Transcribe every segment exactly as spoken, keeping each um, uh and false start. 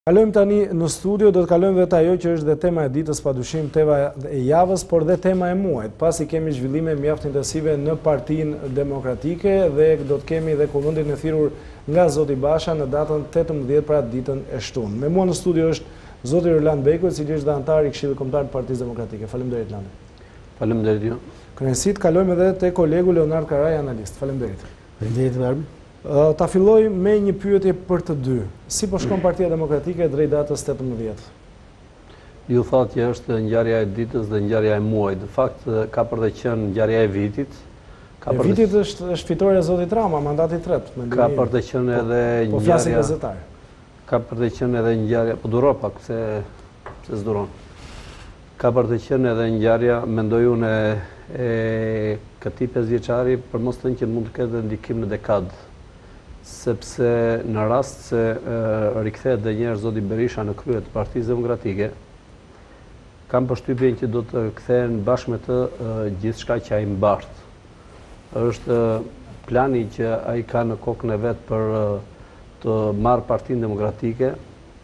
Kalojmë tani në studio, do të kalojmë vetë ajo që është dhe tema e ditës, padyshim tema e javës, por dhe tema e muajit. Pasi kemi zhvillime mjaft intensive në Partisë Demokratike dhe do të kemi dhe Kuvendin e thirrur nga zoti Basha në datën tetëmbëdhjetë, pra ditën e shtunë. Me mua në studio është zoti Roland Bejko, i cili është dhe antar i Këshillit Kombëtar të Partisë Demokratike. Faleminderit Lande. Faleminderit ju. Kënaqësi, kalojmë edhe te kolegu Leonard Karaj, analist. Faleminderit. Faleminderit Armë. Ta filloj me një pyetje për të dy. Si po shkon Partia Demokratike drejt datës tetëmbëdhjetë? Ju thatë që është ngjarja e ditës dhe ngjarja e muajit. Në fakt ka për të qenë ngjarja e vitit. Ka e vitit të... është, është fitoria e zotit Rama, mandati i tretë. Ka për të qenë edhe po, po ngjarja. gazetar. Ka për të qenë edhe ngjarja, po duro pak se se s'duron. Ka për të qenë edhe ngjarja, mendoj unë e këtij pesëvjeçari, për mos thënë që mund të ketë ndikim në dekadë. Sepse në rast se rikthehet dhe njerë zoti Berisha në krye të Partisë Demokratike, kam përshtypjen që do të kthehen bashkë me të gjithçka që ai mbart. Është plani që ai ka në kokën e vet për të marrë Partinë Demokratike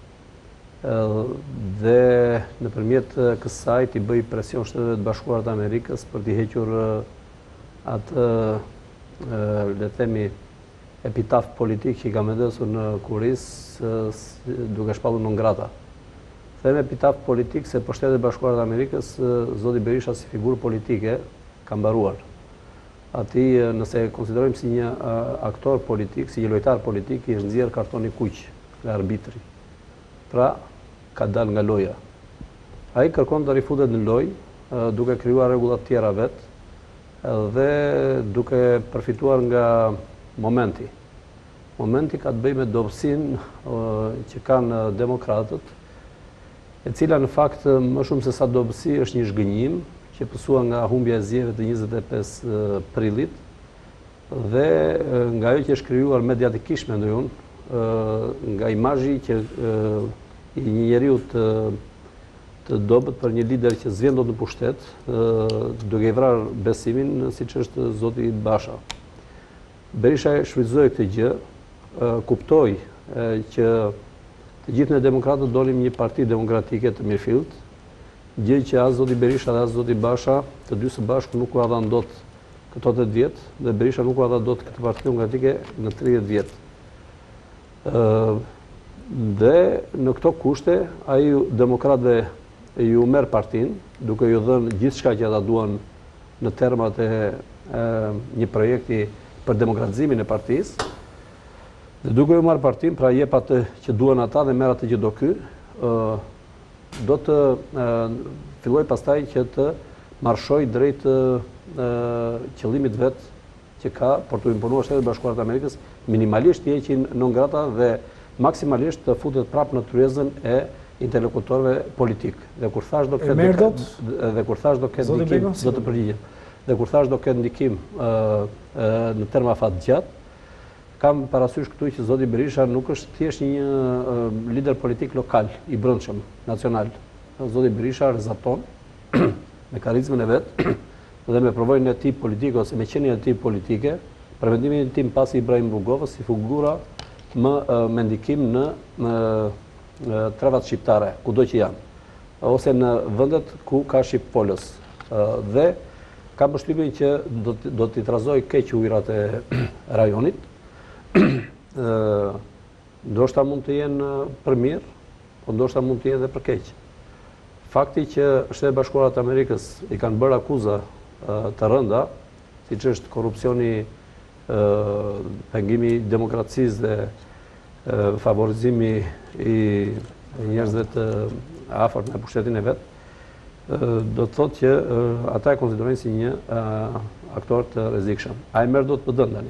dhe nëpërmjet kësaj të bëj presion Shteteve të Bashkuara të Amerikës për t'i hequr atë, le të themi, epitaf politik që i ka vendosur në kuris duke shpallur non grata. Them epitaf politik se për Shtetet e Bashkuara të Amerikës zoti Berisha si figurë politike ka mbaruar. Ati, nëse konsiderojmë si një aktor politik, si një lojtar politik, i është nxjerrë kartoni kuq nga arbitri. Pra, ka dalë nga loja. Ai kërkon të rifutet në lojë duke krijuar rregulla të tjera vet dhe duke përfituar nga momenti. Momenti ka të bëjë me dobësinë që kanë demokratët, e cila në fakt më shumë se sa dobësi është një zhgënjim që pësua nga humbja e zjeve të njëzet e pesë prillit dhe nga ajo që është krijuar mediatikisht, mendoj unë, nga imazhi që i një njeriu të të dobët për një lider që s'vjen dot në pushtet, duke i vrarë besimin, siç është zoti Basha. Berisha e shfrytëzoi këtë gjë, kuptoi që të gjithë ne demokratët dolim një parti demokratike të mirëfillt, gjë që as zoti Berisha dhe as zoti Basha, të dy së bashku nuk u dhan dot këto tetë vjet, dhe Berisha nuk u dha dot këtë parti demokratike në tridhjetë vjet. Dhe në këto kushte ai demokratëve ju merr partinë, duke ju dhënë gjithçka që ata duan në termat e një projekti për demokratizimin e partisë, dhe duke ju marrë partinë, pra jep atë që duan ata dhe merr atë që do ky, do të filloj pastaj që të marshoj drejt qëllimit vet që ka për të imponuar Shtetet e Bashkuara të Amerikës, minimalisht të heqin non grata dhe maksimalisht të futet prapë në tryezën e interlokutorëve politik. Dhe kur thash do ketë dhe kur thash do ketë ndikim, do të përgjigjem. Dhe kur thash do ketë ndikim në terma fat gjatë, kam parasysh këtu që zoti Berisha nuk është thjesht një lider politik lokal i brendshëm nacional. Zoti Berisha rrezaton me karizmën e vet dhe me provojën e tij politike ose me qenien e tij politike, për vendimin e tij pas Ibrahim Rugovës si figura më me ndikim në, në trevat shqiptare, kudo që janë, ose në vendet ku ka shqip Pollos. Dhe kam përshtypjen që do do t'i trazoj keq ujërat e rajonit. Ndoshta mund të jenë për mirë, po ndoshta mund të jenë edhe për keq. Fakti që Shtetet e Bashkuara të Amerikës i kanë bërë akuza të rënda, siç është korrupsioni, pengimi i demokracisë dhe favorizimi i njerëzve të afërt në pushtetin e vet, do të thotë që ata e konsiderojnë si një aktor të rrezikshëm. Ai merr dot për dëm tani.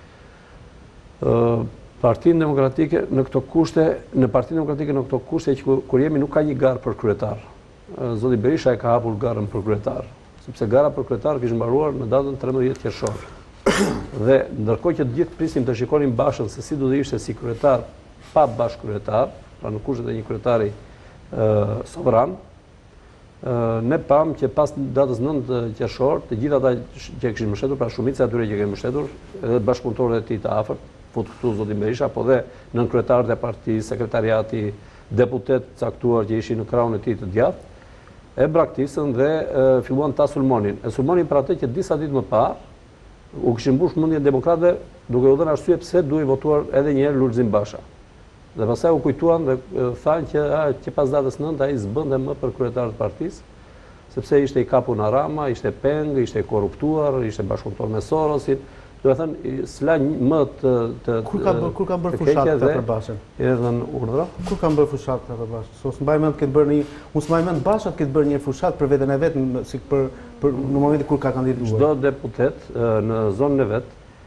Partinë Demokratike në këto kushte, në Partinë Demokratike në këto kushte që kur jemi nuk ka një garë për kryetar. Zoti Berisha e ka hapur garën për kryetar, sepse gara për kryetar kishte mbaruar në datën trembëdhjetë qershor. Dhe ndërkohë që të gjithë prisnin të shikonin Bashën se si do të ishte si kryetar pa bashkryetar, pra në kushtet e një kryetari sovran, ne pam që pas datës nëntë qershor, të gjithë ata që kishin mbështetur, pra shumica e tyre që kishin mbështetur, edhe bashkëpunëtorët e tij të afërt, fut këtu zoti Berisha, po dhe nën kryetarët e partisë, sekretariati, deputet caktuar që ishin në krahun e tij të djathtë, e braktisën dhe filluan ta sulmonin. E sulmonin për atë që disa ditë më parë u kishin mbush mendjen demokratëve duke u dhënë arsye pse duhej votuar edhe një herë Lulzim Basha. Dhe pastaj u kujtuan dhe thanë që a, që pas datës nëntë ai s'bënte më për kryetar të partisë, sepse ishte i kapur në Rama, ishte peng, ishte i korruptuar, ishte bashkëpunëtor me Sorosin. Do të thënë, s'la më të... të kur ka bërë, kur ka bërë fushat këta për Bashën? Edhe në urdhra? Kur ka bërë fushat këta për Bashën? So, s'mbaj mend këtë bërë një... Unë s'mbaj mend Bashat këtë bërë një fushat për veten e vetë, si për, për në momentin kur ka kandidatuar. Çdo deputet në zonën e vet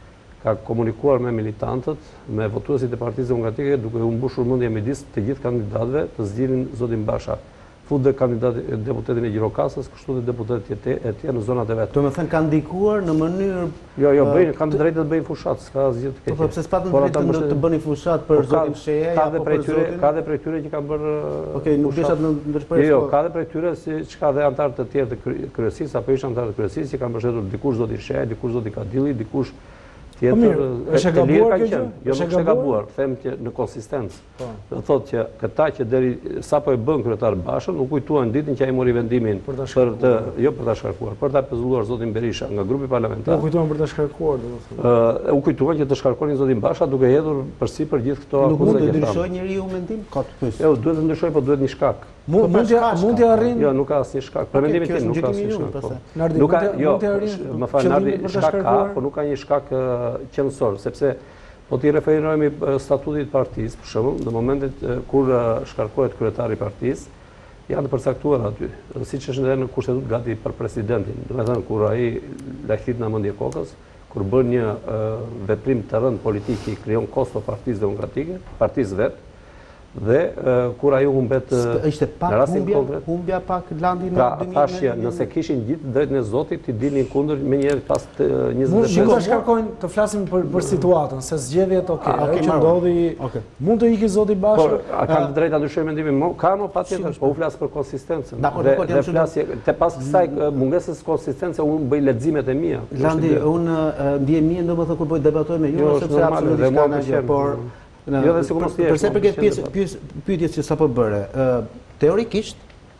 ka komunikuar me militantët, me votuesit e Partisë Demokratike, duke u mbushur mendja midis të gjithë kandidatëve të zgjidhin zotin Basha. Fut dhe kandidat deputetin e Gjirokastës, kështu dhe deputetet e tjerë në zonat e vetë. Do të thënë kanë ndikuar në mënyrë Jo, jo, bëjnë, kanë drejtë të bëjnë fushat, s'ka asgjë të keqe. Po pse s'patën drejtë të bëni fushat për zotin Shehu apo për zotin? Ka dhe prej tyre që kanë bërë. Okej, nuk deshat në ndërshpërjes. Jo, ka dhe prej tyre si çka dhe anëtarë të tjerë të kryesisë apo ishin anëtarë të kryesisë që kanë mbështetur dikush zotin Shehu, dikush zoti Kadilli, dikush tjetër, është e gabuar kjo gjë? Jo, nuk është e gabuar, them që në konsistencë. Do thotë që këta që deri sapo e bën kryetar Bashën, u kujtuan ditën që ai mori vendimin për të jo për ta shkarkuar, për ta pezulluar zotin Berisha nga grupi parlamentar. U kujtuan për ta shkarkuar, domethënë. Ë, u kujtuan që të shkarkonin zotin Basha duke hedhur përsipër gjithë këto akuza që thamë. Nuk mund të ndryshojë njeriu mendim? Ka të pyes. Jo, duhet të ndryshojë, po duhet një shkak. Mund mund të arrin. Jo, nuk ka asnjë shkak. Për mendimin tim nuk ka asnjë shkak. Nuk ka, jo, më fal, Nardi, shkak ka, po nuk ka një shkak qendror, sepse po t'i referohemi statutit partisë, për shembull, në momentet kur shkarkohet kryetari i partisë, janë të përcaktuar aty, siç është edhe në kushtetutë gati për presidentin. Do të thënë kur ai lajthit në mendje kokës, kur bën një veprim të rënd politik i krijon kosto Partisë Demokratike, partisë vet, dhe kur ajo humbet ishte pak humbja, humbja pak landi në pra thashja nëse kishin gjithë drejtën e Zotit të dilnin kundër më njëherë pas njëzet e pesë. Mund të shkarkojnë të flasim për për situatën, se zgjedhjet okay, ajo që ndodhi mund të ikë zoti Basha. Por a kanë të drejtë ta ndryshojnë mendimin? Ka më patjetër, po u flas për konsistencën. Dhe flasje te pas kësaj mungesës konsistencë unë bëj leximet e mia. Landi, unë ndjem mirë domethënë kur bëj debatoj me ju sepse absolutisht kanë gjë, por Jo, dhe sigurisht është. Përse përket pjesë pyetjes që sapo bëre, teorikisht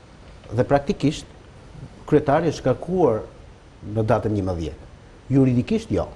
dhe praktikisht kryetari është shkarkuar në datën njëmbëdhjetë. Juridikisht jo.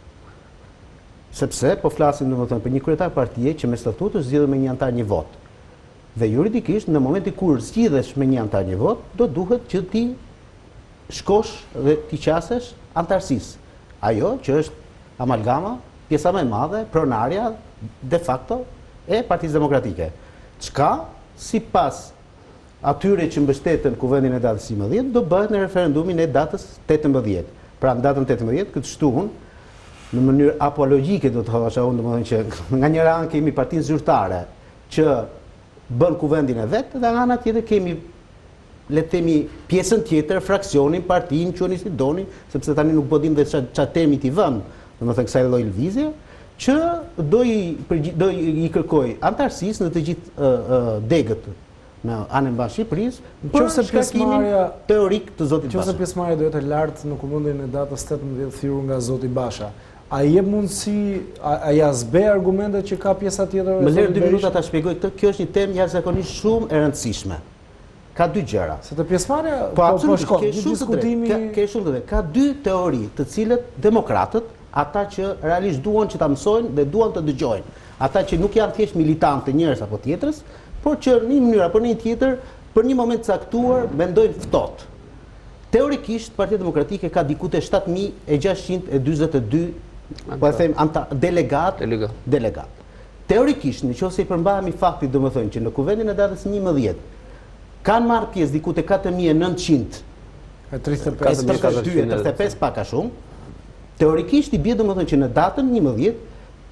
Sepse po flasim domethënë për një kryetar partie që me statut është zgjedhur me një antar një vot. Dhe juridikisht në momentin kur zgjidhesh me një antar një vot, do duhet që ti shkosh dhe ti qasesh antarësisë. Ajo që është amalgama, pjesa më e madhe, pronarja de facto e Partisë Demokratike. Çka sipas atyre që mbështeten Kuvendin e datës njëmbëdhjetë do bëhet në referendumin e datës tetëmbëdhjetë. Pra në datën tetëmbëdhjetë këtë shtuhun në mënyrë apologjike do të thosha unë domethënë që nga njëra anë kemi partinë zyrtare që bën Kuvendin e vet dhe nga ana tjetër kemi le të themi pjesën tjetër, fraksionin, partinë, quani si doni, sepse tani nuk po dim dhe çfarë termi ti vëm, domethënë kësaj lloj lëvizje, që do i, do i kërkoj antarësisë në të gjithë degët në anën mbar Shqipërisë për shkarkimin teorik të zotit Basha. Nëse pjesëmarrja do jetë e lartë në kuvendin e datës tetëmbëdhjetë thirrur nga zoti Basha, a jep mundësi, a ja zbe argumentet që ka pjesa tjetër? Më lër dy minuta ta shpjegoj këtë. Kjo është një temë jashtëzakonisht shumë e rëndësishme. Ka dy gjëra. Se të pjesëmarrja po absolutisht shkon, ke shumë të drejtë. Ke shumë të drejtë. Ka dy teori të cilët demokratët, ata që realisht duan që ta mësojnë dhe duan të dëgjojnë, ata që nuk janë thjesht militantë të njërës apo tjetrës, por që në një mënyrë apo në një tjetër, për një moment caktuar mendojnë ftohtë. Teorikisht Partia Demokratike ka diku te shtatë mijë e gjashtëqind e dyzet e dy, po e them delegat, delegat. Teorikisht, nëse i përmbahemi faktit domethënë që në Kuvendin e datës njëmbëdhjetë kanë marrë pjesë diku te katër mijë e nëntëqind e tridhjetë e pesë e pesë pak a shumë. Teorikisht i bie domethënë që në datën njëmbëdhjetë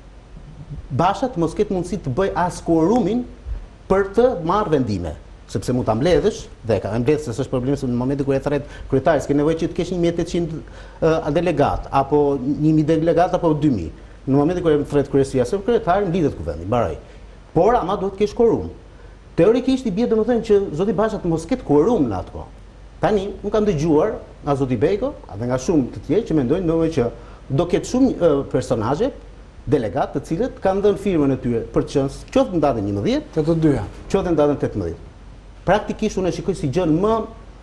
Basha të mos ketë mundësi të bëj as quorumin për të marrë vendime, sepse mund ta mbledhësh dhe ka mbledhë se s'është problem se në momentin kur e thret kryetari s'ke nevojë që të kesh një mijë e tetëqind delegat apo një mijë delegat apo dy mijë. Në momentin kur e thret kryesia së kryetari mblidhet Kuvendi, mbaroi. Por ama duhet të kesh quorum. Teorikisht i bie domethënë që zoti Basha të mos ketë quorum në atë kohë. Tani, unë kam dëgjuar nga zoti Bejko, edhe nga shumë të tjerë që mendojnë domethënë që do ketë shumë personazhe delegat të cilët kanë dhënë firmën e tyre për të qenë qoftë në datën njëmbëdhjetë, të të dyja, qoftë në datën tetëmbëdhjetë. Praktikisht unë e shikoj si gjën më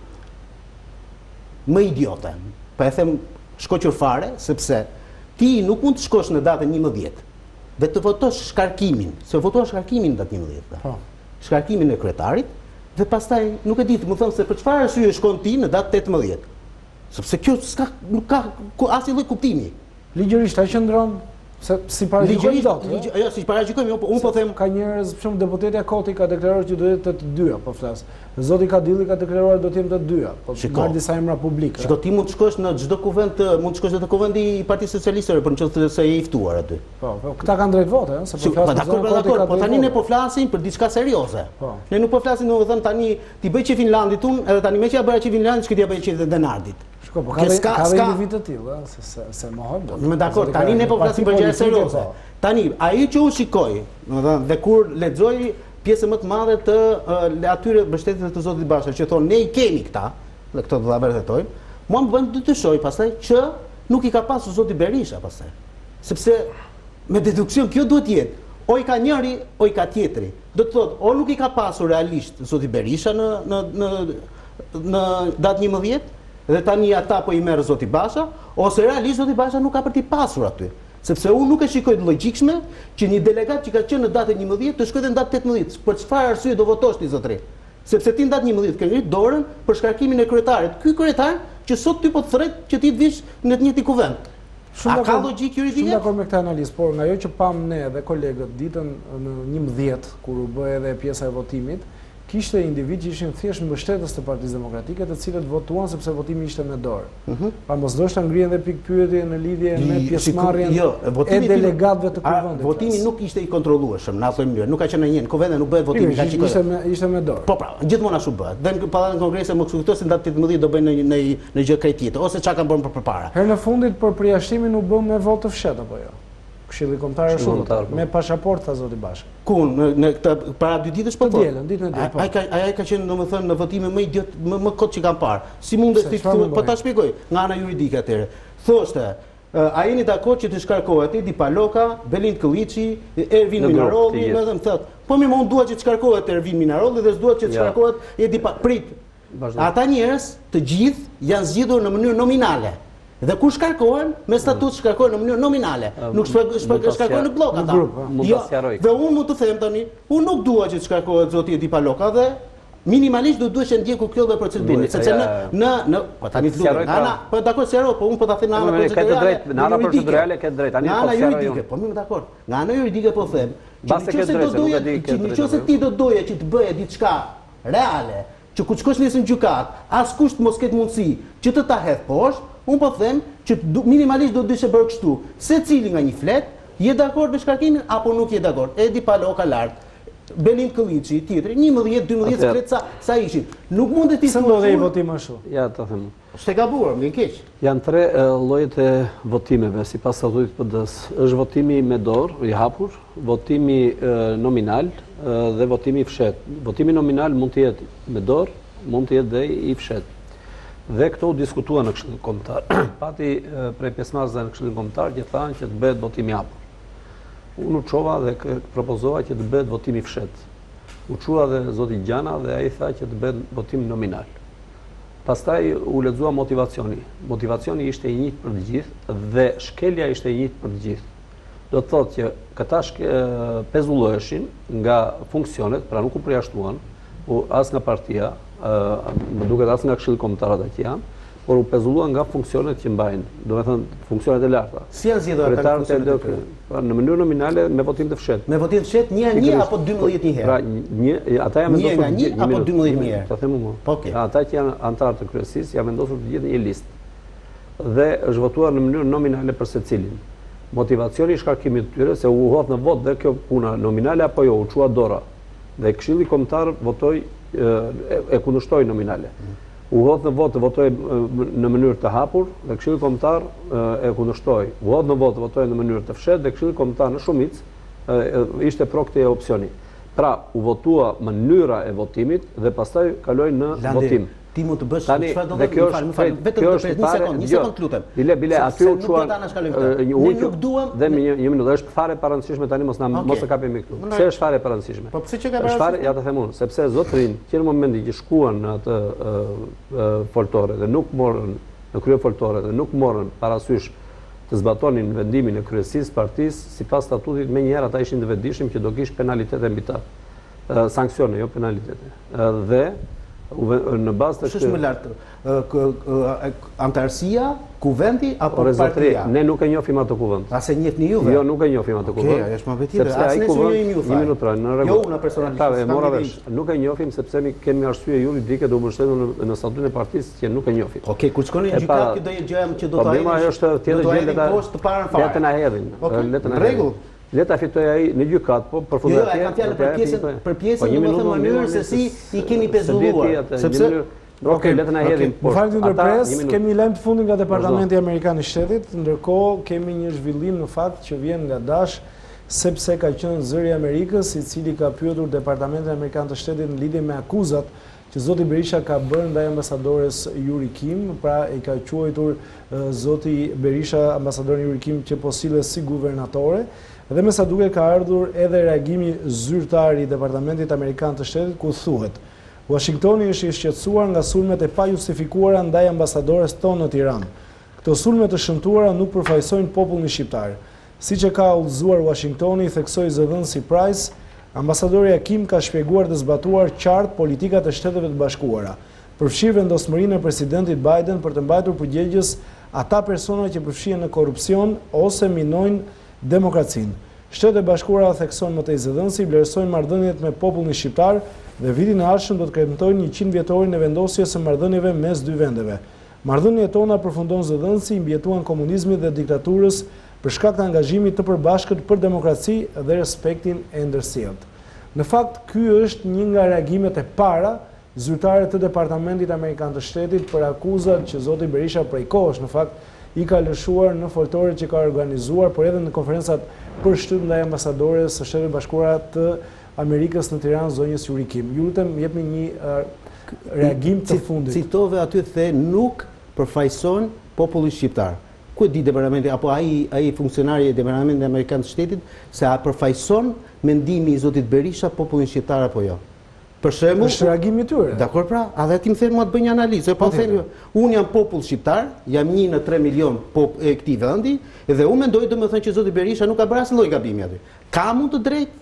më idiote. Pa e them shkoqur fare, sepse ti nuk mund të shkosh në datën njëmbëdhjetë dhe të votosh shkarkimin, se votosh shkarkimin në datën njëmbëdhjetë. Po. Shkarkimin e kryetarit dhe pastaj nuk e di të më thonë se për çfarë arsye shkon ti në datë tetëmbëdhjetë. Sepse kjo s'ka nuk ka asnjë lloj kuptimi. Ligjërisht ai qëndron se si paraqitojmë dot. Jo, si paraqitojmë, unë po them ka njerëz, për shembull deputetja Koti ka deklaruar që do jetë të dyja, po flas. Zoti Kadilli ka deklaruar do të jenë të dyja, po marr disa emra publike. Shiko, ti mund të shkosh në çdo kuvend, mund të shkosh në kuvendi i Partisë Socialiste për çfarë se je i ftuar aty. Po, po, këta kanë drejt vote, ëh, se po flasim. Dakor, dakor, po tani ne po flasim për diçka serioze. Po. Ne nuk po flasim domethënë tani ti bëj që Finlandit unë, edhe tani më që ja bëra që Finlandit, çka ti ja bëj që Denardit. Shko, po ka dhe individ të tillë, ëh, se se se mohon. Më dakor, tani ne po flasim për gjëra serioze. Tani, ai që u shikoj, domethënë, dhe kur lexoj pjesë më të madhe të uh, atyre mbështetjeve të zotit Basha që thonë ne i kemi këta, dhe këto do ta vërtetojmë, mua më bën të dyshoj pastaj që nuk i ka pasur zoti Berisha pastaj. Sepse me deduksion kjo duhet jetë o i ka njëri o i ka tjetri. Do të thotë o nuk i ka pasur realisht zoti Berisha në në në në datë njëmbëdhjetë dhe tani ata po i merr zoti Basha, ose realisht zoti Basha nuk ka për t'i pasur aty. Sepse unë nuk e shikoj të logjikshme që një delegat që ka qenë në datën njëmbëdhjetë të shkojë në datë tetëmbëdhjetë. Për çfarë arsye do votosh ti zotëri? Sepse ti në datë njëmbëdhjetë ke ngrit dorën për shkarkimin e kryetarit. Ky kryetar që sot ty po të thret që ti të vish në të njëjtin kuvend. A ka logjikë juridike? Shumë dakord me këtë analizë, por nga ajo që pam ne dhe kolegët ditën në njëmbëdhjetë kur u bë edhe pjesa e votimit, kishte individ që ishin thjesht mbështetës të Partisë Demokratike, të cilët votuan sepse votimi ishte me dorë. Pa mos ndoshta ngrihen dhe pikë pyetje në lidhje me pjesëmarrjen e delegatëve të kuvendit. Votimi nuk ishte i kontrollueshëm në atë mënyrë, nuk ka qenë ndonjë. Në kuvende nuk bëhet votimi kaq i ishte me ishte me dorë. Po pra, gjithmonë ashtu bëhet. Dhe në pallatën kongrese më kujtohet se datë tetëmbëdhjetë do bëjnë në në gjë krejt tjetër, ose çka kanë bërë përpara. Herë në fundit për përjashtimin u bë me votë të fshehtë apo jo? Këshilli Kombëtar shumë me pasaportë tha zoti Basha. Ku në në këtë para dy ditësh po po. Dielën, ditën e dytë. Ai ka ai ka qenë domethënë në votime më idiot më më kot që kanë parë. Si mundet ti të po ta shpjegoj nga ana juridike atëre. Thoshte, a jeni dakord që të shkarkohet Edi Paloka, Belind Kılliçi, Ervin Minarolli, më thënë thotë. Po më mund dua që të shkarkohet Ervin Minarolli dhe s'duat që të shkarkohet Edi Prit. Ata njerëz të gjithë janë zgjidhur në mënyrë nominale. Dhe kur shkarkohen, me statut shkarkohen në mënyrë nominale, nuk shkarkohen në blok ata. Dhe unë mund të them tani, unë nuk dua që të shkarkohet zoti Edi Paloka dhe minimalisht do duhet të ndjekur kjo dhe procedurë, sepse në në në po tani flutur. Ana, po dakor sqaroj, po unë po ta them në ana procedurale. Në ana procedurale ke drejt, tani po sqaroj. Po më dakor. Në ana juridike po them, që nëse ti do doje që të bëje diçka reale, që kur shkosh nesër në gjykat, askush mos ketë mundësi që të ta hedh poshtë. Unë po them që minimalisht do të dyshe bërë kështu, se cili nga një flet, je dakord me shkarkimin, apo nuk je dakord. Edi Paloka lart, Belind Kılliçi, tjetri, njëmbëdhjetë, dymbëdhjetë sekret sa, sa ishin. Nuk mund të ti thua. Sa ndodhej votim ashtu? Ja, ta them. Është e gabuar, më keq. Janë tre llojet e votimeve, sipas statutit P D-s. Është votimi me dorë, i hapur, votimi nominal dhe votimi i fshehtë. Votimi nominal mund të jetë me dorë, mund të jetë dhe i fshehtë. Dhe këto u diskutua në Këshillin Kombëtar. Pati prej pjesëmarrësve në Këshillin Kombëtar që thanë që të bëhet votim i hapur. Unë u çova dhe propozova që të bëhet votim i fshehtë. U çua dhe zoti Gjana dhe ai tha që të bëhet votim nominal. Pastaj u lexua motivacioni. Motivacioni ishte i njëjtë për të gjithë dhe shkelja ishte e njëjtë për të gjithë. Do të thotë që këta pezulloheshin nga funksionet, pra nuk u përjashtuan, as nga partia, më duket as nga Këshilli Kombëtar ata që janë, por u pezulluan nga funksionet që mbajnë, do të thënë funksionet e larta. Si janë zgjedhur ata funksionet? Në mënyrë nominale me votim të fshehtë. Me votim të fshehtë një një apo dymbëdhjetë një herë. Pra një ata janë vendosur një nga një apo dymbëdhjetë një herë. Ta them unë. Ata që janë anëtarë të kryesisë janë vendosur të gjithë një listë. Dhe është votuar në mënyrë nominale për secilin. Motivacioni i shkarkimit të tyre se u hodh në vot dhe kjo puna nominale apo jo, u çua dora. Dhe Këshilli Kombëtar votoi e kundërshtoi nominale. U hodh në vot, votoi në mënyrë të hapur dhe Këshilli Kombëtar e kundërshtoi. U hodh në vot, votoi në mënyrë të fshehtë dhe Këshilli Kombëtar në shumicë ishte pro këtij opsioni. Pra, u votua mënyra e votimit dhe pastaj kaloi në votim. ti mund të bësh Tani, çfarë do dhe të kjo më fal, më fal, është vetëm kjo të është pres një fare- sekond, një jo, sekond lutem. Bile, bile, Se- aty se u nuk quan do ta anashkalojmë një këtë. Ne ujë nuk duam dhe me një, një minutë, është fare e parëndësishme tani mos na Okej. mos e kapemi këtu. Më Pse është fare e parëndësishme? Po pse që ka Është fare, parëndësishme? ja të them unë, sepse zotërin që në momentin që shkuan në atë ë, ë, foltore dhe nuk morën në krye foltore dhe nuk morën parasysh të zbatonin vendimin e kryesisë partisë, sipas statutit menjëherë ata ishin të vetëdijshëm që do kish penalitete mbi ta. Ë, sanksione, jo penalitete. Ë, dhe u- në bazë të Kush është më lart? ë, k- ë, Antarësia, Kuvendi apo Ore zotëri, partia? ne nuk e njohim atë kuvend. A se njeh një juve? Jo, nuk e njohim atë Okej, kuvend. ajo është më vërtetë. Sepse As ai ne kuvend, s'u njohim ju një fare. minutë pra, në Jo, rregull. unë personalisht, Ta, e s'kam mora ide vesh. Nuk e njohim sepse mi kemi arsye juridike do mbështetur në, në statutin e partisë që nuk e njohim. Okej, kur shkoni në E gjykat, para- kjo do jetë gjëja që do ta Problema ajo është tjetër gjë le ta poshtë të parën fare. Le të na hedhin. Okej, Le të na në rregull. hedhin. Le ta fitoj ai në gjykat, po Jo, përfundoj jo, e kam fjalën për pjesën, për pjesën domethënë mënyrën se si i keni pezulluar, sepse Okej, le të na hedhin. Më falni Ata, ndërpres, një minutë. kemi një lajm të fundit nga Departamenti Amerikan i Shtetit, ndërkohë kemi një zhvillim në fakt që vjen nga Dash, sepse ka qenë zëri i Amerikës, i cili ka pyetur Departamentin Amerikan të Shtetit në lidhje me akuzat që zoti Berisha ka bërë ndaj ambasadores Yuri Kim, pra i ka quajtur uh, zoti Berisha ambasadorin Yuri Kim që po sillet si guvernatore, dhe me sa duket ka ardhur edhe reagimi zyrtar i Departamentit Amerikan të Shtetit ku thuhet: Washingtoni është i shqetësuar nga sulmet e pajustifikuara ndaj ambasadores tonë në Tiranë. Këto sulme të shëmtuara nuk përfaqësojnë popullin shqiptar. Siç e ka udhëzuar Washingtoni, theksoi zëdhënësi Price, ambasadori Kim ka shpjeguar dhe zbatuar qartë politikat e Shteteve të Bashkuara. Përfshirë vendosmërinë e presidentit Biden për të mbajtur përgjegjës ata persona që përfshihen në korrupsion ose minojnë demokracinë. Shtetet e Bashkuara thekson më tej zëdhënësi, vlerësojnë marrëdhëniet me popullin shqiptar dhe vitin e ardhshëm do të kremtojnë njëqind vjetorin e vendosjes së marrëdhënieve mes dy vendeve. Marrëdhëniet tona, përfundon zëdhënësi, mbjetuan komunizmit dhe diktaturës për shkak të angazhimit të përbashkët për demokraci dhe respektin e ndërsjellët. Në fakt, ky është një nga reagimet e para zyrtare të Departamentit Amerikan të Shtetit për akuzat që zoti Berisha prej kohësh në fakt i ka lëshuar në foltore që ka organizuar, por edhe në konferencat për shtyp ndaj ambasadores së Shtetit Bashkuara të Amerikës në Tiranë, zonjës Yuri Kim. Ju lutem, jepni një uh, reagim të fundit. Citove aty the nuk përfaqëson popullin shqiptar. Ku e di departamenti apo ai ai funksionari i Departamentit Amerikan të Shtetit se a përfaqëson mendimi i zotit Berisha popullin shqiptar apo jo? Për shembull, është reagimi i tyre. Dakor pra, a dhe ti më thënë mua të bëj një analizë, po them, unë jam popull shqiptar, jam një në tre milion pop e këtij vendi, dhe unë mendoj domethënë që zoti Berisha nuk ka bërë asnjë lloj gabimi aty. Ka mund të drejtë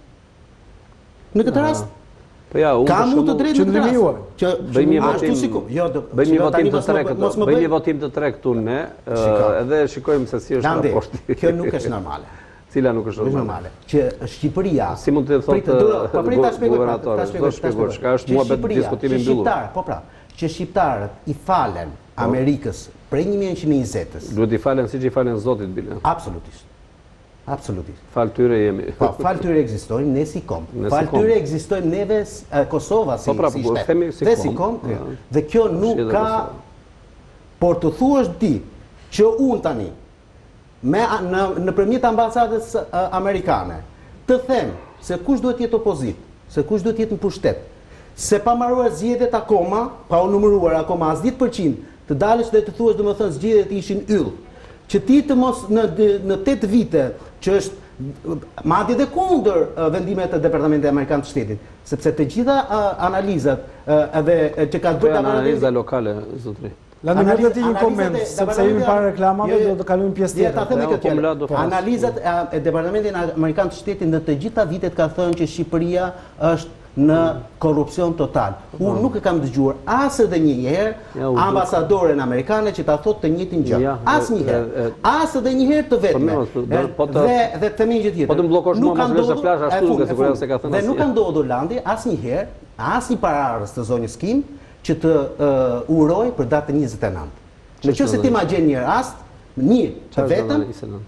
në këtë rast? Po ja, unë Ka mund të drejtë në këtë rast. Që bëjmë një ashtu votim, sikur. Jo, do bëjmë një votim të tre këtu. Bëjmë një votim të tre këtu ne, edhe shikojmë se si është raporti. Kjo nuk është normale. Cila nuk është normale. Që Shqipëria, si mund të thotë guvernatori, do shpjegosh, ka është muhabet diskutimi mbyllur. Po pra, që shqiptarët i falen Amerikës prej një mijë e nëntëqind e njëzet. Duhet i falen siç i falen zotit bile. Absolutisht. Absolutisht. Fal tyre jemi. Po, fal tyre ekzistojnë ne si kom. Fal tyre ekzistojnë neve Kosova si si shtet. Dhe si kom. Dhe kjo nuk ka, por të thuash ti që unë tani me në nëpërmjet ambasadës amerikane të them se kush duhet jetë opozit, se kush duhet jetë në pushtet, se pa marruar zgjedhjet akoma, pa u numëruar akoma as ditë përqind, të dalësh dhe të thuash domethënë zgjedhjet ishin yll, që ti të mos në në tetë vite që është madje dhe kundër vendimet të Departamentit Amerikan të Shtetit, sepse të gjitha analizat edhe që ka bërë analiza lokale zotri. Lani më të një koment, sepse jemi para reklamave, do të kalojmë pjesë tjetër. Analizat e Departamentit Amerikan të Shtetit në të gjitha vitet ka thënë që Shqipëria është në korrupsion total. Unë nuk e kam dëgjuar as edhe një herë ambasadoren amerikane që ta thotë të njëjtin gjë. Asnjëherë. As edhe një herë të vetme. Dhe dhe të themi gjë tjetër. Po të mbllokosh mua mos lësh të flash ashtu duke sigurisht se ka thënë. Dhe nuk ka ndodhur Landi asnjëherë, asnjë pararës të zonjës Kim që të uroj për datën njëzet e nëntë. Nëse ti ma gjen një rast, një të vetëm,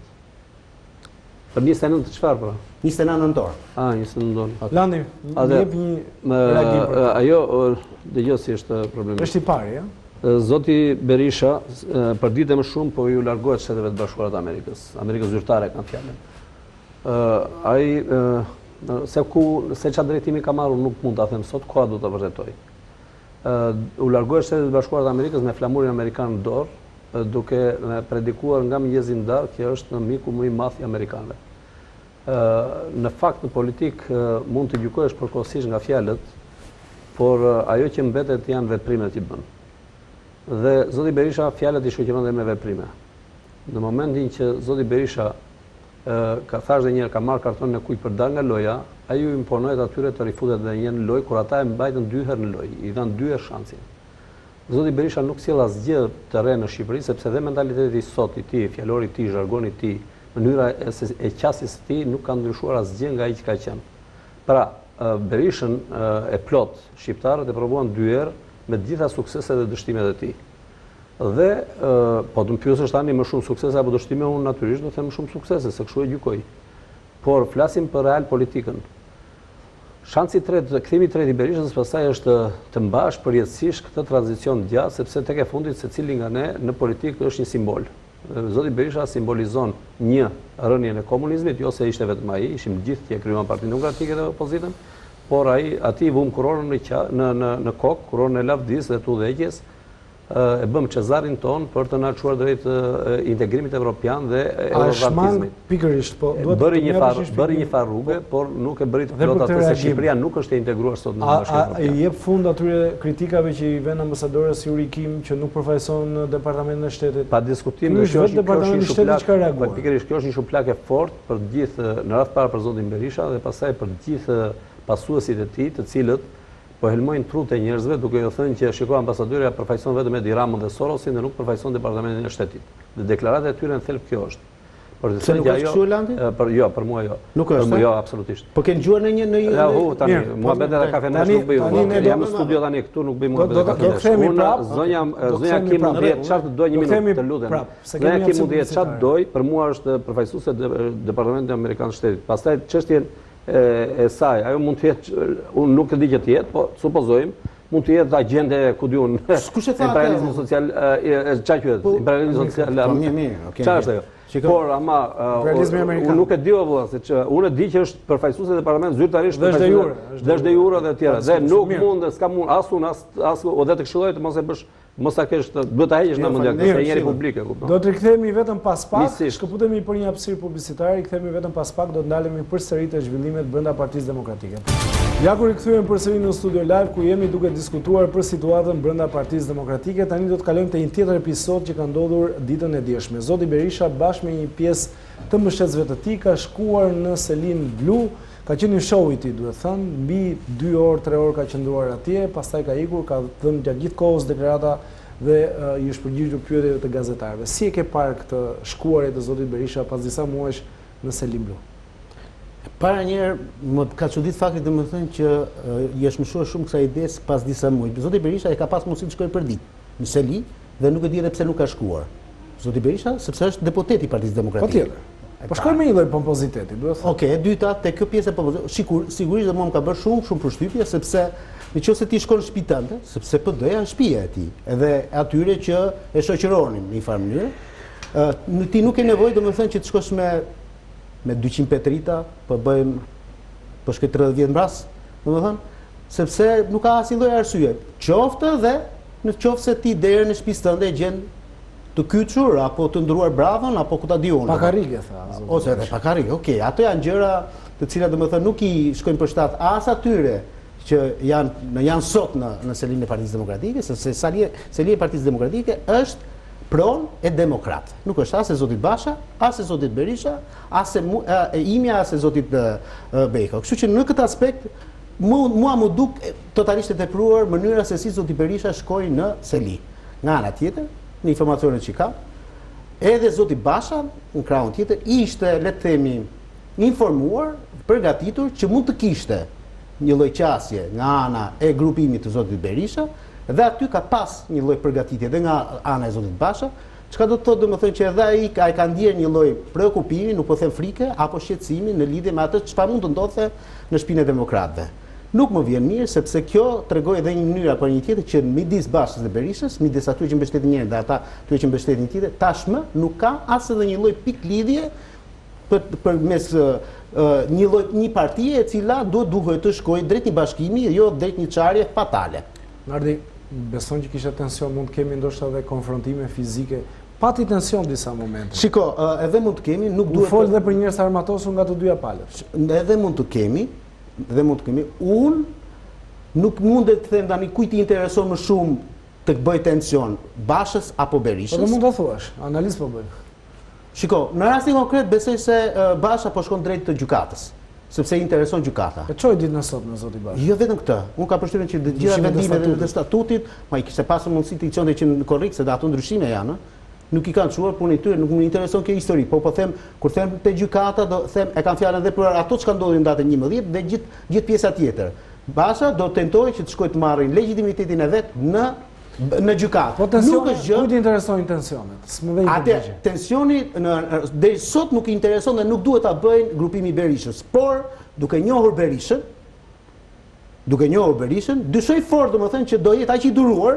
për njëzet e nëntë të çfarë pra? njëzet e nëntë nëntor. Ah, njëzet e nëntor. Landi, jep një reagim për. Ajo dëgjoj si është problemi. Është i pari, ja? Zoti Berisha për ditë më shumë po ju largohet Shteteve të Bashkuara të Amerikës. Amerikës zyrtare kanë fjalën. Ai se ku se çfarë drejtimi ka marrur nuk mund ta them sot, koha do ta vërtetoj. u largoi Shtetet e Bashkuara të Amerikës me flamurin amerikan në dorë, duke predikuar nga mëngjesi në darkë që është miku më i madh i amerikanëve. Në fakt në politik mund të gjykohesh përkohësisht nga fjalët, por ajo që mbetet janë veprimet që bën. Dhe zoti Berisha fjalët i shoqëron dhe me veprime. Në momentin që zoti Berisha ka thashë dhe njerë ka marrë kartonin e kujt për dal nga loja, ai ju imponohet atyre të rifutet dhe një në lojë, kur ata e mbajtën dy herë në lojë, i dhanë dy herë shansin. Zoti Berisha nuk sjell asgjë të re në Shqipëri, sepse dhe mentaliteti i sot i tij, fjalori i tij, zhargoni i tij, mënyra e qasjes së tij nuk ka ndryshuar asgjë nga ai që ka qenë. Pra, Berishën e plot shqiptarët e provuan dy herë me të gjitha sukseset dhe dështimet e tij. Dhe po të më pyesësh tani më shumë suksese apo dështime, unë natyrisht do të them më shumë suksese, se kështu e gjykoj. Por flasim për real politikën. Shansi i tretë, kthimi i tretë i Berishës pastaj është të mbash përjetësisht këtë tranzicion të gjatë, sepse tek e fundit secili nga ne në politikë është një simbol. Zoti Berisha simbolizon një rënien e komunizmit, jo se ishte vetëm ai, ishim gjithë që e krijuan Partinë Demokratike dhe opozitën, por ai aty vum kuronën në në në, në kokë, kuronën e lavdis dhe të udhëheqjes, e bëm Cezarin ton për të na çuar drejt integrimit evropian dhe euroatlantikizmit. Pikërisht, po duhet bëri një farë, bëri një farë rrugë, por nuk e bëri të plot atë se Shqipëria nuk është e integruar sot në Bashkimin Evropian. A i jep fund atyre kritikave që i vjen ambasadores Yuri Kim që nuk përfaqëson Departamentin e Shtetit? Pa diskutim, kjo është Departamenti i Shtetit që reagoi. Pikërisht, kjo është një shuplak e fortë për të gjithë, në radh parë për zotin Berisha dhe pastaj për të gjithë pasuesit e tij, të cilët po helmojnë trut e njerëzve duke ju thënë që shiko ambasadorja përfaqëson vetëm Edi Ramën dhe Sorosin dhe nuk përfaqëson Departamentin e Shtetit. Dhe deklaratat e tyre në thelb kjo është. Por se nuk është kështu Landi? Për jo, për mua jo. Nuk është. Për mua jo, absolutisht. Po ke dëgjuar në një në një. Ja, hu tani, muhabet edhe kafenesh nuk bëj unë. Jam në studio tani këtu, nuk bëj muhabet edhe kafenesh. Unë zonja zonja Kim mund të jetë çfarë do një minutë, të lutem. Zonja Kim mund të jetë çfarë doj, për mua është përfaqësuese e Departamentit Amerikan të Shtetit. Pastaj çështjen e saj, ajo mund të jetë, unë nuk e di që të jetë, po supozojmë, mund të jetë agjende ku di unë, imperializmi social, çfarë quhet? Imperializmi social. Mirë, mirë, okay. Çfarë është ajo? Por ama unë nuk e di vëlla, se unë e di që është përfaqësuese e Departamentit zyrtarisht dhe jure, dhe de jure dhe tjera. Dhe nuk mund, s'ka mund as unë as as o dhe të këshilloj të mos e bësh, mos ta kesh, duhet ta heqësh në mendje, se njëri publike, kupton. Do të rikthehemi vetëm pas pak, shkëputemi për një hapësirë publicitare, rikthehemi vetëm pas pak, do të ndalemi përsëri te zhvillimet brenda Partisë Demokratike. Ja ku rikthyem përsëri në studio live ku jemi duke diskutuar për situatën brenda Partisë Demokratike. Tani do të kalojmë te një tjetër episod që ka ndodhur ditën e djeshme. Zoti Berisha bashkë me një pjesë të mbështetësve të tij ka shkuar në selinë blu. Ka qenë një show i tij, duhet thënë, mbi dy orë, tre orë ka qëndruar atje, pastaj ka ikur, ka dhënë gjatë gjithë kohës deklarata dhe uh, i është përgjigjur pyetjeve të gazetarëve. Si e ke parë këtë shkuarje të zotit Berisha pas disa muajsh në selinë blu? Para njerë, më ka çudit fakti domethënë që uh, i është mëshuar shumë kësaj idesë pas disa muaj. Zoti Berisha e ka pas mundësi të shkojë për ditë në seli dhe nuk e di edhe pse nuk ka shkuar. Zoti Berisha, sepse është deputet i Partisë Demokratike. Patjetër. Po shkoj me një lloj pompoziteti, duhet thënë. Okej, e dyta, te kjo pjesë e pompozitetit, sigur, sigurisht dhe mua më ka bërë shumë shumë përshtypje sepse nëse ti shkon në shtëpi tënde, sepse P D-ja është shtëpia e tij, edhe atyre që e shoqëronin në një farë mënyrë, ë ti nuk ke nevojë domethënë që të shkosh me me dyqind petrita, po bëjmë po shkoj tridhjetë vjet mbras, domethënë, sepse nuk ka asnjë lloj arsye. Qoftë dhe në qoftë se ti derën e shtëpisë tënde e gjen të kyçur apo të ndruar bravën apo ku ta di unë. Pakarrike tha. Ose edhe pakarrike. Okej, ato janë gjëra të cilat domethënë nuk i shkojnë përshtat as atyre që janë janë sot në në selinë e Partisë Demokratike, sepse Sali Seli e Partisë Demokratike është pron e demokrat. Nuk është as e zotit Basha, as e zotit Berisha, as e, e imja, as e zotit Bejko. Kështu që në këtë aspekt mua, mua më duk totalisht e tepruar mënyra se si zoti Berisha shkoi në seli. Nga ana tjetër, në informacionet që ka, edhe zoti Basha, në krahun tjetër, ishte, le të themi, informuar, përgatitur që mund të kishte një lloj qasje nga ana e grupimit të zotit Berisha, dhe aty ka pas një lloj përgatitje edhe nga ana e zotit Basha, çka do të thotë domethënë që edhe ai ai ka ndier një lloj preokupimi, nuk po them frike, apo shqetësimi në lidhje me atë çfarë mund të ndodhte në shtëpinë e demokratëve. Nuk më vjen mirë sepse kjo tregoi edhe një mënyrë apo një tjetër që midis Bashës dhe Berishës, midis atyre që mbështetin njërin dhe ata atyre që mbështetin tjetër, tashmë nuk ka as edhe një lloj pik lidhje për përmes uh, një lloj një partie e cila duhet duhet të shkojë drejt një bashkimi, jo drejt një çarje fatale. Nardi, Beson që kishte tension, mund të kemi ndoshta edhe konfrontime fizike. Pati tension disa momente. Shiko, edhe mund të kemi, nuk duhet. U fol dhe për njerëz armatosur nga të dyja palët. Edhe mund të kemi, edhe mund të kemi. Unë nuk mundet të them tani kujt i intereson më shumë të bëj tension, Bashës apo Berishës. Po mund ta thuash, analizë po bëj. Shiko, në rastin konkret besoj se Basha po shkon drejt të gjykatës, sepse i intereson gjykata. E çoj ditën e sotme zoti Basha. Jo vetëm këtë. Unë kam përshtypjen që të gjitha vendimet e statutit, ma i kishte pasur mundësi të çonte që në korrik se ato ndryshime janë, nuk i kanë çuar punën e tyre, nuk më intereson kjo histori, po po them kur them te gjykata do them e kanë fjalën edhe për ato çka ndodhi në datën njëmbëdhjetë dhe gjithë gjithë pjesa tjetër. Basha do tentojë që të shkojë të marrin legitimitetin e vet në në gjykatë. Po tensioni, kujt i interesojnë tensionet? S'më vjen atë tensioni në deri sot nuk i intereson dhe nuk duhet ta bëjnë grupimi i Berishës, por duke njohur Berishën, duke njohur Berishën, dyshoj fort domethënë që do jetë aq i duruar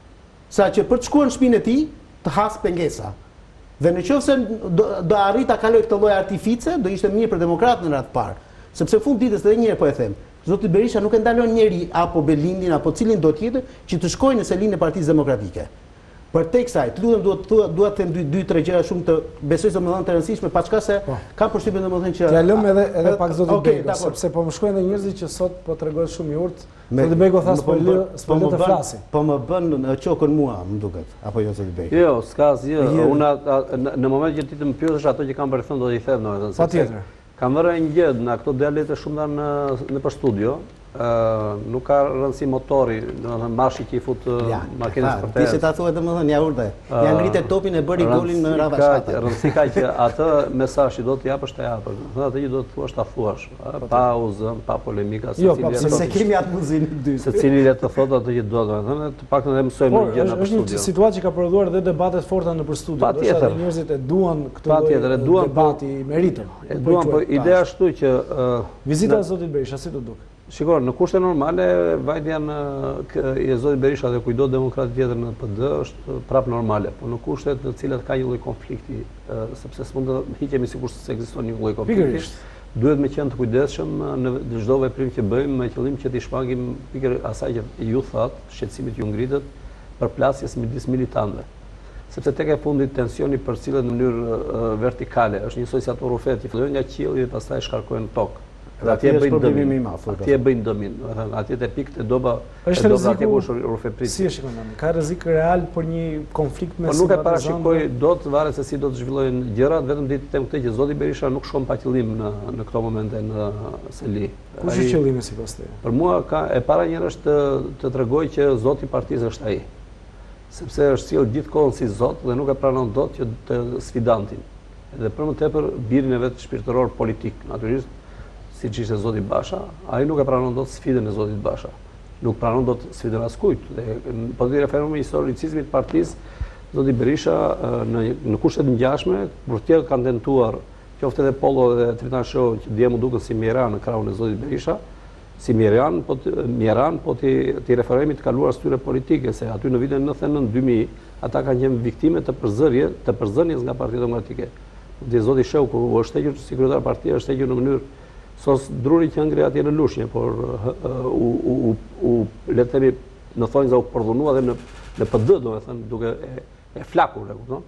sa që për të shkuar në shtëpinë e tij të has pengesa. Dhe në qoftë se do, do arrit ta kaloj këtë lloj artifice, do ishte mirë për demokratën në radhë parë. Sepse fund ditës edhe një herë po e them, zoti Berisha nuk e ndalon njeri apo Belindin apo cilin do tjetër që të shkojë në selinë e Partisë Demokratike. Për tek kësaj, të lutem duhet të duhet të them dy dy tre gjëra shumë të besoj se më dhënë të rëndësishme, paçka se kam përshtypjen domethënë që ja lëm edhe edhe pak zotit Bejko, sepse po më shkojnë edhe njerëzit që sot po tregojnë shumë i urtë. Zoti Bejko tha s'po lë, s'po lë të flasin. Po më bën në qokën mua, më duket, apo jo zoti Bejko. Jo, s'ka asgjë. Unë në moment që ti të më pyetësh ato që kam për të thënë do t'i them domethënë. Patjetër. Kam vërë një gjë në ato dialekte shumë në në për studio. Uh, nuk ka rëndësi motori, domethënë marshi që i fut ja, makinës për të. Ti se ta thuaj domethënë ja urdhë. Uh, ja ngritet topin e bëri golin në radha shtatë. Rëndësi ka që atë mesazh që do të japësh të japësh. Do atë që do të thuash ta thuash, pa uzën, pa polemika, se jo, cili jo, se kemi atë muzinë dy. Secili le të thotë atë që do, domethënë të paktën e mësojmë një gjë në studio. Është një situatë që ka prodhuar edhe debate të forta nëpër studio. Patjetër. Njerëzit e duan këtë Patjetër, e duan debati meritën. E duan, po ideja ashtu që vizita e zotit Berisha si do duk? Shikoj, në kushte normale, vajtja në i zotit Berisha dhe kujdo demokrat tjetër në P D është prap normale, po në kushtet në cilat ka një lloj konflikti, sepse s'mund të hiqemi sikur se ekziston një lloj konflikti. Pikërisht. Duhet me qenë të kujdesshëm në çdo veprim që bëjmë me qëllim që t'i shpagim pikër asaj që ju thatë, shqetësimit ju ngritet për plasjes midis militantëve. Sepse tek e fundit tensioni përcillet në mënyrë vertikale, është njësoj si ato rufet që fillojnë nga qielli dhe pastaj shkarkojnë në tokë. Dhe atje bëjnë dëmin, atje bëjnë dëmin, atje te pikët e doba, e doba atje ku është rufe pritje. Si e shikon, ka rrezik real për një konflikt me simpatizantë? Po nuk e parashikoj dot, varet se si do të zhvillojnë gjërat, vetëm ditë them këtë që zoti Berisha nuk shkon pa qëllim në në këto momente në Seli. Kush është qëllimi sipas teje? Për mua ka e para njëherë është të, të tregoj që zoti i partisë është ai. Sepse është sjell gjithkohon si zot dhe nuk e pranon dot që të sfidantin. Edhe për më tepër birin e vet shpirtëror politik, natyrisht si që ishte zoti Basha, ai nuk e pranon dot sfidën e zotit Basha. Nuk pranon dot sfidën askujt. Dhe po të referohem me historicizmin e partisë, zoti Berisha në në kushtet të ngjashme, kur tjerë kanë tentuar, qoftë edhe Pollo dhe Shehu që dje mu dukën si mjeranë në krahun e zotit Berisha, si mjeranë, po mjeranë, po ti ti referohemi të kaluar styre politike, se aty në vitin nëntëdhjetë në dy mijë ata kanë qenë viktime të përzërje, të përzënies nga Partia Demokratike. Dhe zoti Shehu kur u shtegjur si kryetar partie, është shtegjur në mënyrë sos druri që ngre atje në Lushnjë, por u u u le të themi në thonjza u përdhunua dhe në në P D, domethënë duke e, e flakur, e kupton?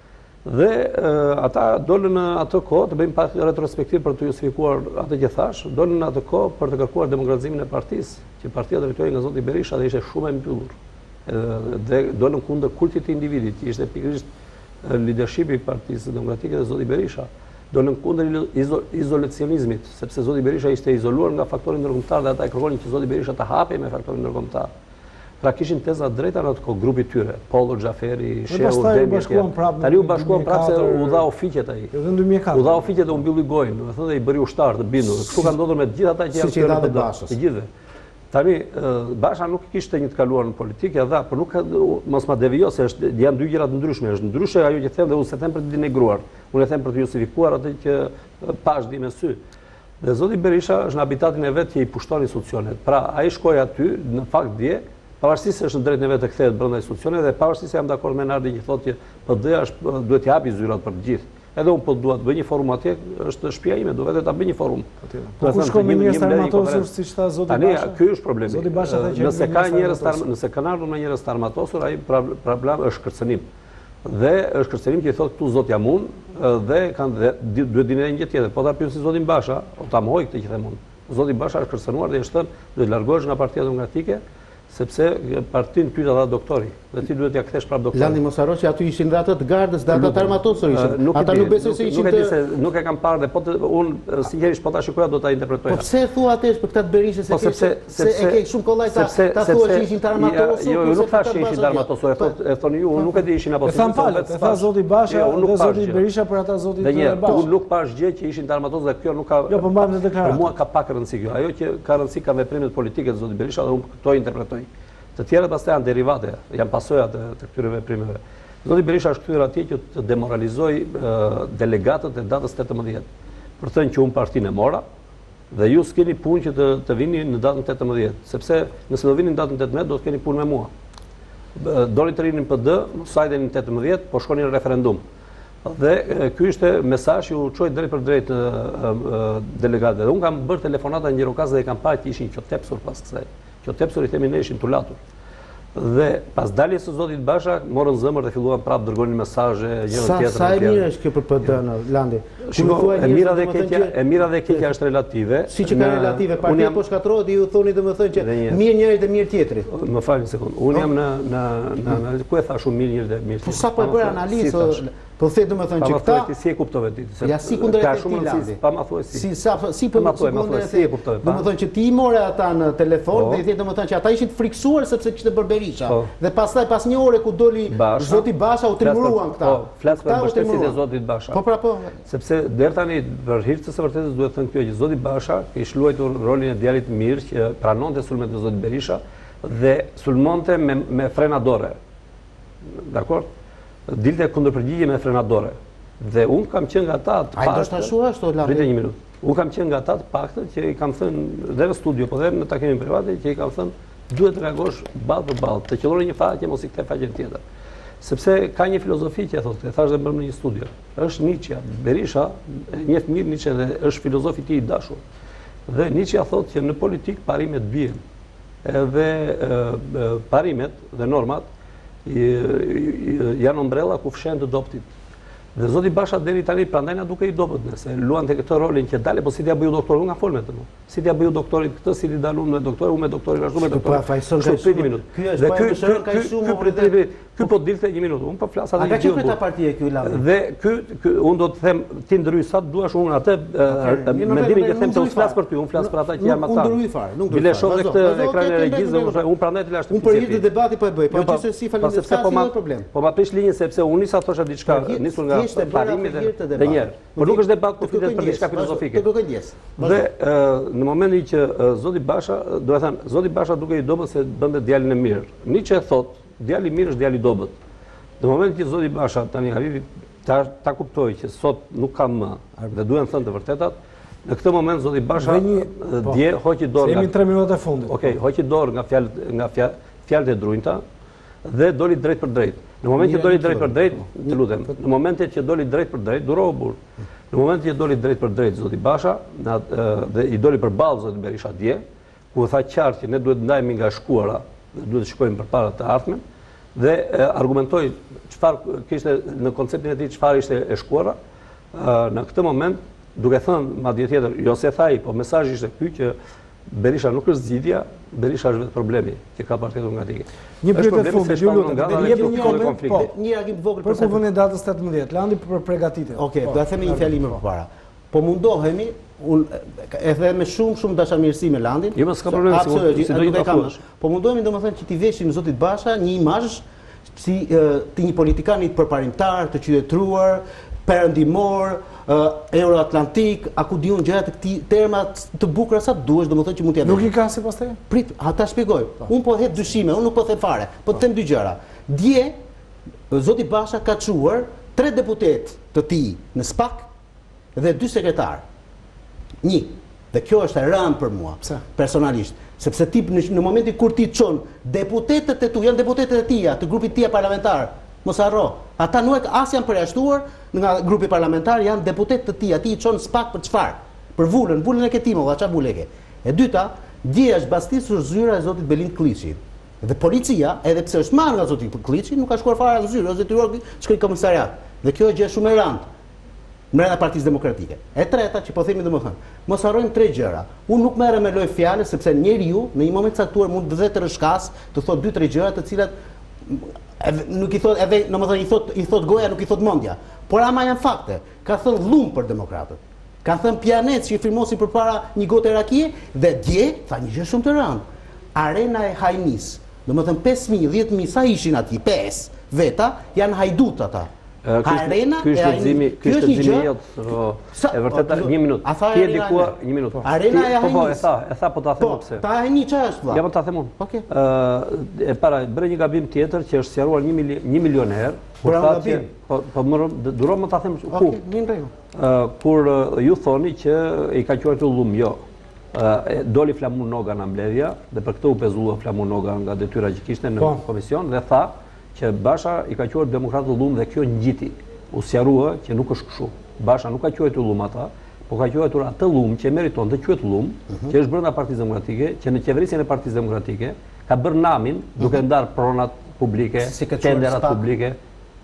Dhe e, ata dolën në atë kohë, të bëjmë pak retrospektiv për të justifikuar atë që thash, dolën në atë kohë për të kërkuar demokratizimin e partisë, që partia drejtohej nga zoti Berisha dhe ishte shumë e mbyllur. Dhe dolën kundër kultit të individit, që ishte pikërisht leadershipi i Partisë Demokratike dhe zoti Berisha. Dolën kundër izolacionizmit, sepse zoti Berisha ishte izoluar nga faktori ndërkombëtar dhe ata e kërkonin që zoti Berisha të hapej me faktorin ndërkombëtar. Pra kishin teza drejta në atë kohë grupi tyre, Pollo, Xhaferi, Shehu, Demi. Tani u bashkuan prapë se u dha ofiqet ai. Edhe në dy mijë e katër. U dha ofiqet dhe u mbylli gojën, domethënë dhe i bëri ushtar të bindur. Kështu ka ndodhur me të gjithë ata që janë këtu në Bashës. Të gjithë. Tani Basha nuk kishte një të kaluar në politikë, dha, por nuk mos ma devijo se është janë dy gjëra të ndryshme, është ndryshe ajo që them dhe unë se them për të denegruar. Unë e them për të justifikuar atë që pash di me sy. Dhe zoti Berisha është në habitatin e vet që i pushton institucionet. Pra ai shkoi aty në fakt dje, pavarësisht se është në drejtën e vet të kthehet brenda institucioneve dhe pavarësisht se jam dakord me Nardin që thotë që P D-ja është duhet të japi zyrat për të gjithë. Edhe unë po dua të bëj një forum atje, është shtëpia ime, do vetë ta bëj një forum. Po kush shkon me njerëz të armatosur siç tha zoti Basha? Tani ky është problemi. Zoti Basha tha që nëse ka njerëz të nëse kanë ardhur me njerëz të armatosur, ai problem është kërcënim. Dhe është kërcënim që i thotë këtu zot jam unë dhe kanë duhet dinë një gjë tjetër. Po ta pyesi zotin Basha, o ta mohoj këtë që them unë. Zoti Basha është kërcënuar dhe është thënë duhet largohesh nga Partia Demokratike sepse partinë pyet ata doktori dhe ti duhet ja kthesh prapë doktorin. Landi mos harro që aty ishin ata të gardës, ata të armatosur ishin. Ata nuk besoj se ishin të nuk e kam parë dhe po unë sinqerisht po ta shikoja do ta interpretoja. Po pse thua atë për këtë të Berishës se se e ke shumë kollaj ta ta thua që ishin të armatosur? Jo, nuk thash që ishin të armatosur, e thoni ju, unë nuk e di ishin apo. E than falet, e tha zoti Basha dhe zoti Berisha për ata zoti të Basha. Unë nuk pash gjë që ishin të armatosur dhe kjo nuk ka. Jo, po mbajmë deklaratë. Për mua ka pak rëndësi kjo. Ajo që ka rëndësi ka veprimet politike të zotit Berisha dhe unë këto interpretoj. Të tjerët pastaj janë derivate, janë pasojat të këtyre veprimeve. Zoti Berisha është kthyer atje që të demoralizoj delegatët e datës tetëmbëdhjetë. Për thënë që unë partinë e mora dhe ju s'keni punë që të, të vini në datën tetëmbëdhjetë, sepse nëse do vini në datën tetëmbëdhjetë do të keni punë me mua. Doni të rinin P D, sajteni në tetëmbëdhjetë, po shkoni në referendum. Dhe ky ishte mesazh që u çoi drejt për drejt delegatëve. Unë kam bërë telefonata në Gjirokastë dhe kam parë që ishin qotepsur pas kësaj. Që tepsur i themi ne ishin tulatur. Dhe pas daljes së zotit Basha, morën zëmër dhe filluan prapë dërgonin mesazhe, gjëra tjetra. Sa e mirë është kjo për P D-n, Landi? E mira dhe keqja, e mira dhe keqja është relative. Si që ka relative, partia po shkatrohet, ju thoni domethënë që mirë njëri dhe mirë tjetri. Më falni një sekond. Unë jam në në në ku e thash unë mirë njëri dhe mirë tjetri. Po sa po e bëra analizë, po the domethënë që këta si e kuptove ti? Ja si kundrejt e tij Landi. Pa ma thuaj si. Si sa si po më thuaj si e kuptove. Domethënë që ti i more ata në telefon dhe i the domethënë që ata ishin të friksuar sepse kishte bërë Berisha. Dhe pastaj pas një ore ku doli zoti Basha u trimëruan këta. Po, flas për mbështetjen e zotit Basha. Po pra po. Sepse deri tani për hir të së vërtetës duhet të thënë kjo që zoti Basha kishte luajtur rolin e djalit mirë që pranonte sulmet e zotit Berisha dhe sulmonte me me frenadore. Dakor? Dilte kundërpërgjigje me frenadore. Dhe unë kam qenë nga ata të paktën. Ai do të thashë ashtu Landi. Pritje një minutë. Unë kam qenë nga ata të paktën që i kam thënë dhe në studio, po dhe në takimin private që i kam thënë duhet të reagosh ballë për ballë, të qellori një faqe mos i kthe faqen tjetër. Sepse ka një filozofi që e thotë, e thash dhe më në një studio. Është Nietzsche. Berisha njeh mirë Nietzsche dhe është filozofi i tij i dashur. Dhe Nietzsche thotë që në politik parimet bien. Edhe parimet dhe normat janë ombrella ku fshen të doptit. Dhe zoti Basha deri tani prandaj na duke i dobët nëse luan te këtë rolin që dale, po si t'ia bëju doktor, unë nga fol me të mua. Si t'ia bëju doktorit këtë, si t'i dalun me doktor, unë me doktorin ashtu me doktor. Po fajson kështu një minutë. Ky është po shëron ka shumë për ky po dilte një minutë. Unë po flas atë. A ka qenë për ta partie ky Landi? Dhe ky unë do të them ti ndryj sa duash unë atë mendimin që them se unë flas për ty, unë flas për ata që janë ata. Unë ndryj fare, nuk do të shoh këtë ekranin e regjisë, unë prandaj të lash të. Unë për hir të debatit po e bëj, po qëse si falenderoj sa ka problem. Po ma prish linjën sepse unë nisa thosha diçka, nisur nga parimi dhe njerë. Por nuk është debat ku flitet për diçka filozofike. Dhe në momentin që zoti Basha, do të thënë, zoti Basha duke i dobët se bënte djalin e mirë. Nietzsche thot, djali i mirë është djali i dobët. Në momentin që zoti Basha tani arriti ta, ta kuptoi që sot nuk ka më dhe duhen thënë të vërtetat, në këtë moment zoti Basha dje hoqi dorë. Jemi tre minuta e fundit. Okej, hoqi dorë nga fjalët nga fjalët e drujta dhe doli drejt për drejt. Në momentin që doli drejt për drejt, të lutem, në momentin që doli drejt për drejt, duroi burr. Në momentin që doli drejt për drejt zoti Basha, dhe i doli përballë zoti Berisha dje, ku tha qartë që ne duhet ndajemi nga shkuara, dhe duhet të shkojmë përpara të ardhmen, dhe argumentoi çfarë kishte në konceptin e tij çfarë ishte e shkuara. Në këtë moment, duke thënë madje tjetër, jo se tha ai, po mesazhi ishte ky që Berisha nuk është zgjidhja, Berisha është vetë problemi që ka Partia Demokratike. Një pyetje të fundit, ju lutem, jep një koment, po, një reagim të vogël për kuvendin e datës tetëmbëdhjetë, Landi për përgatitje. Okej, do ta themi një fjalë më përpara. Po mundohemi, unë e them me shumë shumë dashamirësi me Landin. Jo, s'ka problem, si do të thuash. Po mundohemi domethënë që t'i veshim zotit Basha një imazh si të një politikanit përparimtar, të qytetëruar, perëndimor, Euroatlantik, a ku diun gjëra të këtij terma të bukura sa duhesh, domethënë që mund t'ia. Nuk i ka si pastaj? Prit, ata shpjegoj. Unë po hedh dyshime, unë nuk po them fare, po të them dy gjëra. Dje zoti Basha ka çuar tre deputet të tij në S P A K dhe dy sekretar. Një, dhe kjo është e rëndë për mua, Pse? personalisht, sepse ti në, në momentin kur ti çon deputetët e tu, janë deputetët e tia, të grupit tia parlamentar, mos harro, ata nuk as janë përjashtuar, nga grupi parlamentar janë deputet të tij, aty i çon spak për çfarë? Për vulën, vulën e ke ti, më çfarë vulë ke? E dyta, dje është bastisur zyra e zotit Belind Klliçi. Dhe policia, edhe pse është marrë nga zoti Klliçi, nuk ka shkuar fare në zyrë, ose detyruar shkoi në komisariat. Dhe kjo është gjë shumë e rëndë brenda Partisë Demokratike. E treta, që po themi domethënë, mos harrojmë tre gjëra. Unë nuk merrem me loj fjalë sepse njeriu në një moment caktuar mund të vëtë rrshkas, të thotë dy tre gjëra të cilat nuk i thot edhe, domethënë i thot i thot goja, nuk i thot mendja. Por ama janë fakte. Ka thënë lum për demokratët. Ka thënë pianet që i firmosi përpara një gote rakie dhe dje tha një gjë shumë të rëndë. Arena e Hajnis. Domethënë pesë mijë, dhjetë mijë sa ishin aty, pesë veta janë hajdut ata. Arena ky është leximi, ky është leximi jot. E vërtetë një minutë. Ti e dikuar një minutë. Arena e Po po, e tha, e tha po ta them pse. Ta Hajni çfarë është vëlla? Ja po ta them unë. Okej. Ë e para bëre një gabim tjetër që është sqaruar një milion herë, kur thotë po po më duron më ta them ku. Okej, në rregull. Ë kur ju thoni që i ka quajtur llum, jo. Ë doli Flamur Noga nga mbledhja dhe për këtë u pezullua Flamur Noga nga detyra që kishte në komision dhe tha që Basha i ka quajtur demokratë llum dhe kjo ngjiti. U sqarua që nuk është kështu. Basha nuk ka quajtur llum ata, po ka quajtur atë llum që meriton të quhet llum, që është brenda Partisë Demokratike, që në qeverisjen e Partisë Demokratike ka bërë namin duke ndarë pronat publike, tenderat publike.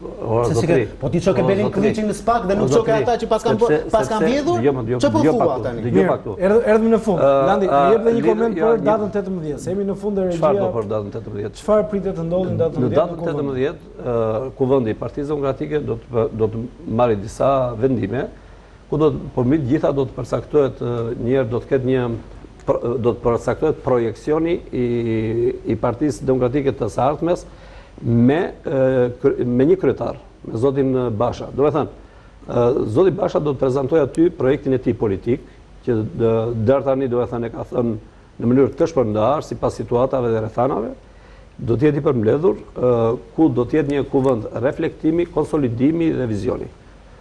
Po ti çoke Belind Klliçin në spak dhe nuk çoke ata që pas kanë pas kanë vjedhur? Ç'po thua tani? Dëgjoj pak këtu. Erdhëm në fund. Landi, jep dhe një koment për datën tetëmbëdhjetë. Se jemi në fund e regjia. Çfarë do për datën tetëmbëdhjetë? Çfarë pritet të ndodhë në datën tetëmbëdhjetë? Në datën tetëmbëdhjetë, Kuvendi i Partisë Demokratike do të do të marrë disa vendime ku do të përmbi të gjitha do të përcaktohet një herë do të ketë një do të përcaktohet projeksioni i i Partisë Demokratike të së ardhmes me me një kryetar, me zotin Basha. Do të thënë, zoti Basha do të prezantojë aty projektin e tij politik, që deri tani do të thënë e ka thënë në mënyrë të shpërndar sipas situatave dhe rrethanave, do të jetë i përmbledhur, ku do të jetë një kuvend reflektimi, konsolidimi dhe vizioni.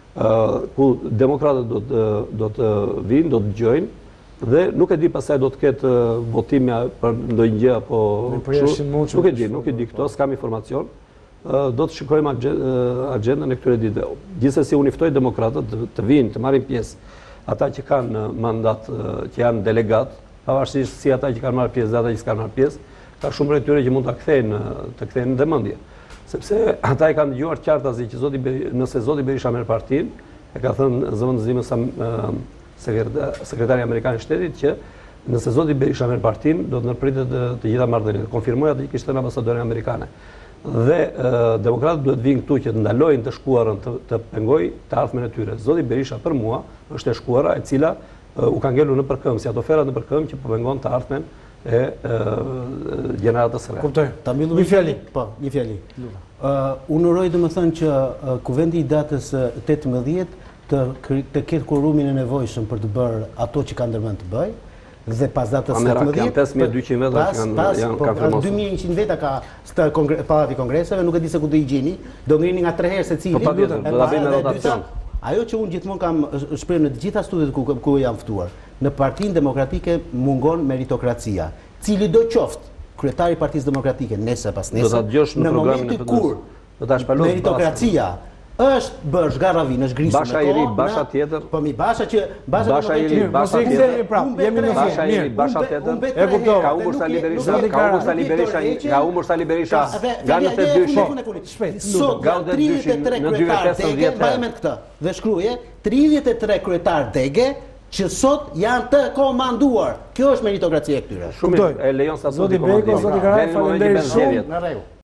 Ku demokratët do të do të vinë, do të dëgjojnë dhe nuk e di pastaj do të ketë votime për ndonjë gjë apo kështu. Nuk e di, nuk e di këto, s'kam informacion. Do të shikojmë agjendën e këtyre ditëve. Gjithsesi unë ftoj demokratët të vinë, të marrin pjesë, ata që kanë mandat, që janë delegat, pavarësisht si ata që kanë marrë pjesë dhe ata që s'kanë marrë pjesë, ka shumë prej tyre që mund ta kthejnë, të kthejnë në ndërmendje. Sepse ata e kanë dëgjuar qartazi që zoti nëse zoti Berisha merr partinë, e ka thënë zëvendësimi sa sekretari amerikan i shtetit që nëse zoti Berisha merr partinë do të ndërpritet të gjitha marrëdhëniet. Konfirmoi atë që kishte në ambasadorën amerikane. Dhe demokratët duhet vinë këtu që të ndalojnë të shkuarën të, të pengoj të ardhmen e tyre. Zoti Berisha për mua është e shkuara e cila u ka ngelur në përkëm, si ato ferat në përkëm që po pengon të ardhmen e gjeneratës së re. Kuptoj. Ta mbyllim një fjali. Po, një fjali. Unë uroj domethënë që Kuvendi i datës tetëmbëdhjetë të të ketë kurumin e nevojshëm për të bërë ato që ka ndërmend të bëj dhe pas datës tetëmbëdhjetë janë pesë mijë e dyqind veta që kanë janë kanë firmosur. dy mijë e njëqind veta ka pallati i kongreseve, nuk e di se ku do i gjeni, do ngrini nga tre herë secili. Po patjetër, do ta bëjmë rotacion. Ajo që unë gjithmonë kam shprehur në të gjitha studiet ku ku jam ftuar, në Partinë Demokratike mungon meritokracia. Cili do qoftë kryetari i Partisë Demokratike nesër pas nesër. Do ta dëgjosh në programin e P D-s. Do ta shpalos meritokracia është bërë zgarravin, është grisur me Basha i ri, Basha tjetër. Po mi Basha që Basha Basha i ri, Basha tjetër. Jemi në Basha i ri, Basha tjetër. E kuptova. Ka humbur Sali Berisha, ka humbur Sali Berisha, ka humbur Sali Berisha. Nga në të dyshim. Shpejt. Sot tridhjetë e tre kryetar dege, mbajmë këtë. Dhe shkruaje tridhjetë e tre kryetar dege që sot janë të komanduar. Kjo është meritokracia e këtyre. Shumë e lejon sa zoti Bejko, zoti Karaj, faleminderit shumë. Në rregull.